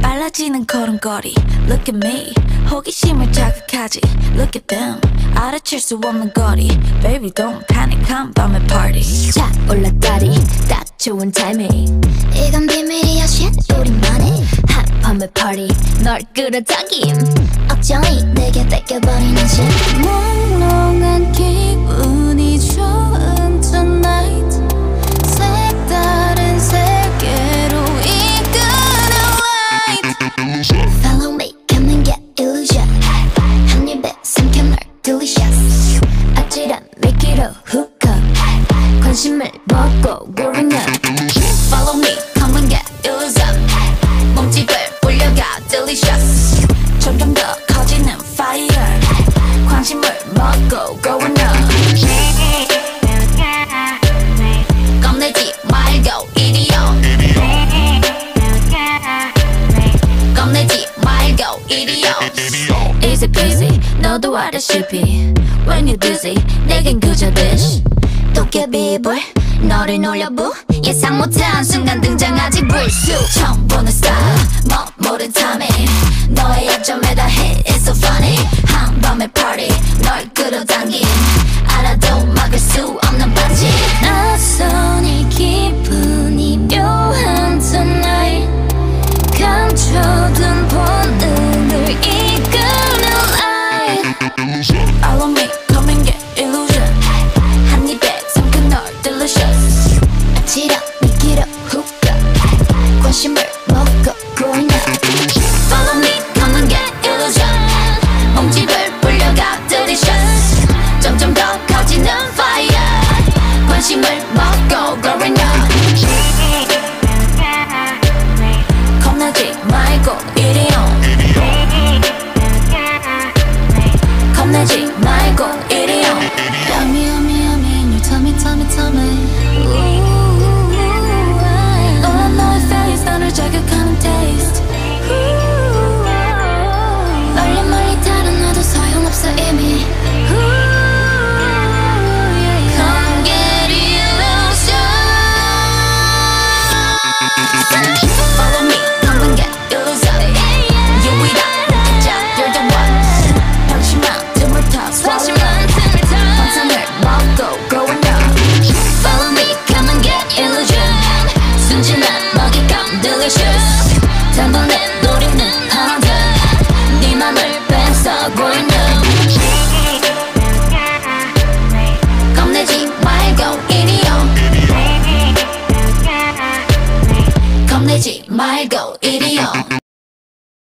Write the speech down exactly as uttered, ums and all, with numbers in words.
빨라지는 걸음걸이 Look at me 호기심을 자극하지 Look at them 알아챌 수 없는 거리 Baby don't panic 한 밤의 party 자 올라다리 딱 좋은 타이밍 이건 비밀이야 shit 우리만의 한 밤의 party 널 끌어당김 억정이 내게 뺏겨버리는 shit 몽롱한 기분이 좋은 tonight 색다른 세계로 이끄는 light Follow me come and get illusion 한 입에 삼켜 널 delicious 아찔한 미끼로 hook up 관심을 먹고 growing up Follow me come and get illusion 몸집을 올려가 delicious 점점 더 커지는 fire 관심을 먹고 growing up 겁내지 말고 이리 와 겁내지 말고 이리 와 Easy peasy 너도 알다시피 When you're dizzy 내겐 그저 dish 도깨비불 너를 놀려부 예상 못한 순간 등장하지 불쑥 처음 보는 style 멋모른 timing 너의 약점에다 hit It's so funny 한밤의 party 널 끌어당긴 알아도 막을 수 없는 반지 낯선 이 기분이 묘한 tonight 감춰둔 본능을 이끄는 light Follow me come and get illusion 한 입에 삼켜 널 delicious 아찔한 미끼로 hook up 관심을 먹고 growing up Follow me come and get illusion 몸집을 불려가 delicious 점점 더 커지는 fire 관심을 먹고 growing up 겁내지 말고 이리 와 겁내지 말고 이리 와 Yummy yummy yummy in your tummy tummy tummy 너란 너의 face 너를 자극하는 taste 멀리 멀리 다른 나도 소용없어 이미 Come get illusion Follow me come and get illusion 유일한 진짜 you're the one 방심한 틈을 타 swallow 환상을 먹고 growing up Follow me come and get illusion 순진한 먹잇감 delicious 단번에 노리는 하나 네 맘을 뺏어 growing up 겁내지 말고 이리 와 겁내지 말고 이리 와